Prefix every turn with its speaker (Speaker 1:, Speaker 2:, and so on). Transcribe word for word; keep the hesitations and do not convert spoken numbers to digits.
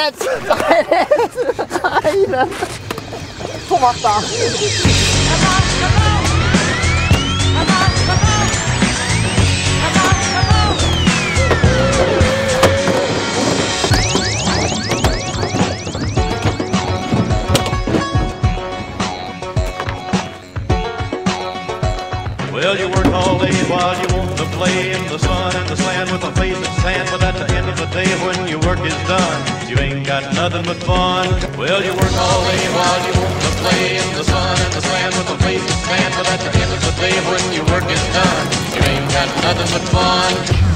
Speaker 1: 아이라 고맙다.
Speaker 2: Well, you work all day while you want to play in the sun and the sand with a face of sand, but at the end of the day when your work is done, you ain't got nothing but fun. Well, you work all day while you want to play in the sun and the sand with a face of sand, but at the end of the day when your work is done, you ain't got nothing but fun.